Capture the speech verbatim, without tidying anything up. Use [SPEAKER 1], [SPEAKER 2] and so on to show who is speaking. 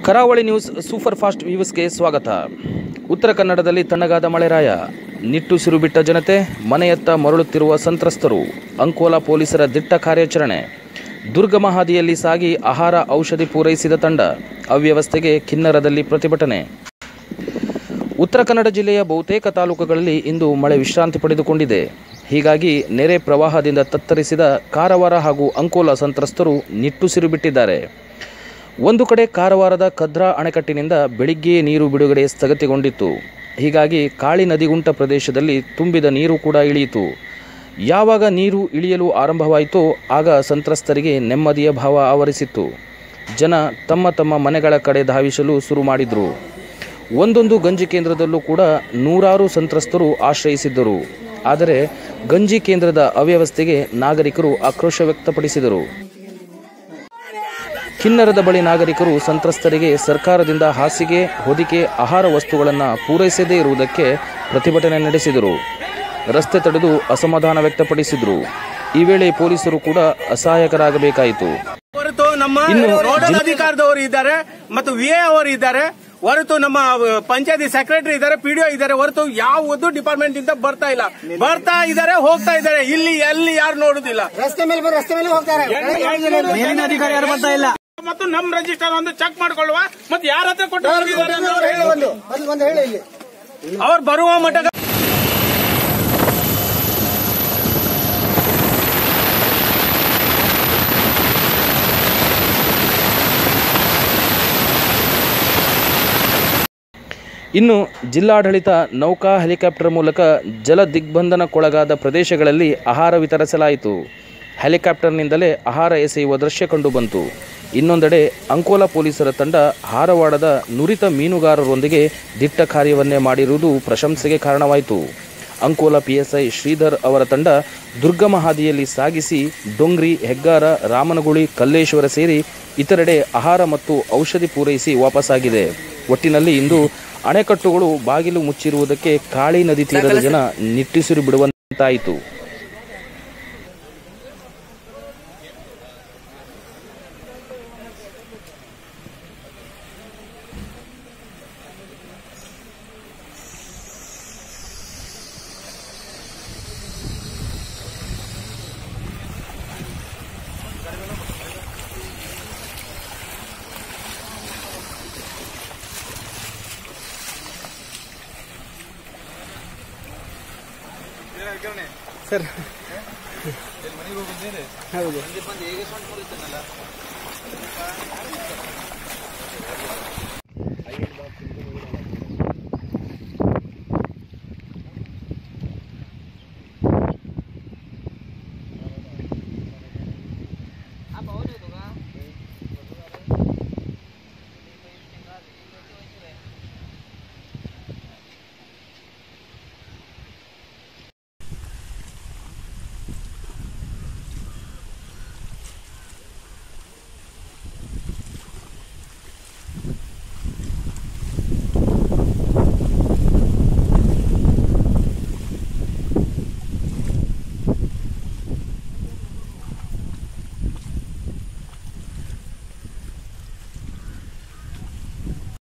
[SPEAKER 1] ಕರಾವಳಿ news super fast ವ್ಯೂಸ್ಗೆ ಸ್ವಾಗತ. ಉತ್ತರ ಕನ್ನಡದಲ್ಲಿ ತಣ್ಣಗಾದ ಮಳೆರಾಯ, ನಿಟ್ಟುಸಿರು ಬಿಟ್ಟ ಜನತೆ, ಮನೆಯತ್ತ ಮರಳುತ್ತಿರುವ ಸಂತ್ರಸ್ತರು, ಅಂಕೋಲಾ ಪೊಲೀಸರ ದಿಟ್ಟ ಕಾರ್ಯಾಚರಣೆ, ದುರ್ಗಮ ಹಾದಿಯಲ್ಲಿ ಸಾಗಿ ಆಹಾರ ಔಷಧಿ ಪೂರೈಸಿದ ತಂಡ, ಅವ್ಯವಸ್ಥೆಗೆ ಕಿನ್ನರದಲ್ಲಿ ಪ್ರತಿಭಟನೆ. ಉತ್ತರ ಕನ್ನಡ ಜಿಲ್ಲೆಯ ಬಹುತೇಕ ತಾಲೂಕುಗಳಲ್ಲಿ ಇಂದು ಮಳೆ ವಿಶ್ರಾಂತಿ ಪಡೆದುಕೊಂಡಿದೆ. ಹೀಗಾಗಿ ನೆರೆ ಪ್ರವಾಹದಿಂದ ತತ್ತರಿಸಿದ ಕಾರವಾರ ಹಾಗೂ ಅಂಕೋಲಾ ಸಂತ್ರಸ್ತರು ನಿಟ್ಟುಸಿರು ಬಿಟ್ಟಿದ್ದಾರೆ. ಒಂದು ಕಡೆ ಕಾರವಾರದ ಕದ್ರಾ ಅಣೆಕಟ್ಟಿನಿಂದ ಬೆಳಿಗ್ಗೆಯೇ ನೀರು ಬಿಡುಗಡೆ ಸ್ಥಗಿತಗೊಂಡಿತ್ತು. ಹೀಗಾಗಿ ಕಾಳಿ ನದಿಗುಂಟ ಪ್ರದೇಶದಲ್ಲಿ ತುಂಬಿದ ನೀರು ಕೂಡ ಇಳಿಯಿತು. ಯಾವಾಗ ನೀರು ಇಳಿಯಲು ಆರಂಭವಾಯಿತೋ ಆಗ ಸಂತ್ರಸ್ತರಿಗೆ ನೆಮ್ಮದಿಯ ಭಾವ ಆವರಿಸಿತ್ತು. ಜನ ತಮ್ಮ ತಮ್ಮ ಮನೆಗಳ ಕಡೆ ಧಾವಿಸಲು ಶುರು ಮಾಡಿದರು. ಒಂದೊಂದು ಗಂಜಿ ಕೇಂದ್ರದಲ್ಲೂ ಕೂಡ ನೂರಾರು ಸಂತ್ರಸ್ತರು ಆಶ್ರಯಿಸಿದ್ದರು. ಆದರೆ ಗಂಜಿ ಕೇಂದ್ರದ ಅವ್ಯವಸ್ಥೆಗೆ ನಾಗರಿಕರು ಆಕ್ರೋಶ ವ್ಯಕ್ತಪಡಿಸಿದರು. ಕಿನ್ನರದ ಬಳಿ ನಾಗರಿಕರು ಸಂತ್ರಸ್ತರಿಗೆ ಸರ್ಕಾರದಿಂದ ಹಾಸಿಗೆ, ಹೊದಿಕೆ, ಆಹಾರ ವಸ್ತುಗಳನ್ನು ಪೂರೈಸದೇ ಇರುವುದಕ್ಕೆ ಪ್ರತಿಭಟನೆ ನಡೆಸಿದರು. ರಸ್ತೆ ತಡೆದು ಅಸಮಾಧಾನ ವ್ಯಕ್ತಪಡಿಸಿದರು. ಈ ವೇಳೆ ಪೊಲೀಸರು ಕೂಡ ಅಸಹಾಯಕರಾಗಬೇಕಾಯಿತು.
[SPEAKER 2] ಹೊರತು ನಮ್ಮ ನೋಡಲ್ ಅಧಿಕಾರದವರು ಇದ್ದಾರೆ ಮತ್ತು ವಿಎ ಅವರು ಇದ್ದಾರೆ, ಹೊರತು ನಮ್ಮ ಪಂಚಾಯತಿ ಸೆಕ್ರೆಟರಿ ಇದ್ದಾರೆ, ಪಿಡಿಒ ಇದ್ದಾರೆ, ಹೊರತು ಯಾವುದೂ ಡಿಪಾರ್ಟ್ಮೆಂಟ್ ಇಂದ ಬರ್ತಾ ಇಲ್ಲ. ಬರ್ತಾ ಇದ್ದಾರೆ, ಹೋಗ್ತಾ ಇದ್ದಾರೆ. ಇಲ್ಲಿ ಎಲ್ಲಿ ಯಾರು ನೋಡುದಿಲ್ಲ. ರಸ್ತೆ ಮೇಲೆ ರಸ್ತೆ ಮೇಲೆ ಹೋಗ್ತಾರೆ. ಮೇಲಿನ ಅಧಿಕಾರಿ ಯಾರು ಬರ್ತಾ ಇಲ್ಲ. ಮತ್ತು ನಮ್ ರಿಜಿಸ್ಟರ್ ಒಂದು ಚೆಕ್ ಮಾಡ್ಕೊಳ್ಳುವ ಮತ್ತೆ ಯಾರ ಹತ್ರ ಕೊಟ್ಟು ಅವ್ರು ಬರುವ ಮಟ್ಟ
[SPEAKER 1] ಇನ್ನು ಜಿಲ್ಲಾಡಳಿತ ನೌಕಾ ಹೆಲಿಕಾಪ್ಟರ್ ಮೂಲಕ ಜಲ ದಿಗ್ಬಂಧನಕ್ಕೊಳಗಾದ ಪ್ರದೇಶಗಳಲ್ಲಿ ಆಹಾರ ವಿತರಿಸಲಾಯಿತು. ಹೆಲಿಕಾಪ್ಟರ್ನಿಂದಲೇ ಆಹಾರ ಎಸೆಯುವ ದೃಶ್ಯ ಕಂಡುಬಂತು. ಇನ್ನೊಂದೆಡೆ ಅಂಕೋಲಾ ಪೊಲೀಸರ ತಂಡ ಹಾರವಾಡದ ನುರಿತ ಮೀನುಗಾರರೊಂದಿಗೆ ದಿಟ್ಟ ಕಾರ್ಯವನ್ನೇ ಮಾಡಿರುವುದು ಪ್ರಶಂಸೆಗೆ ಕಾರಣವಾಯಿತು. ಅಂಕೋಲಾ ಪಿಎಸ್ಐ ಶ್ರೀಧರ್ ಅವರ ತಂಡ ದುರ್ಗಮ ಹಾದಿಯಲ್ಲಿ ಸಾಗಿಸಿ ಡೊಂಗ್ರಿ, ಹೆಗ್ಗಾರ, ರಾಮನಗುಳಿ, ಕಲ್ಲೇಶ್ವರ ಸೇರಿ ಇತರೆಡೆ ಆಹಾರ ಮತ್ತು ಔಷಧಿ ಪೂರೈಸಿ ವಾಪಸ್ಸಾಗಿದೆ. ಒಟ್ಟಿನಲ್ಲಿ ಇಂದು ಅಣೆಕಟ್ಟುಗಳು ಬಾಗಿಲು ಮುಚ್ಚಿರುವುದಕ್ಕೆ ಕಾಳಿ ನದಿ ತೀರದ ಜನ ನಿಟ್ಟುಸಿರು ಬಿಡುವಂತಾಯಿತು.
[SPEAKER 2] ಸರ್ ಹೌದು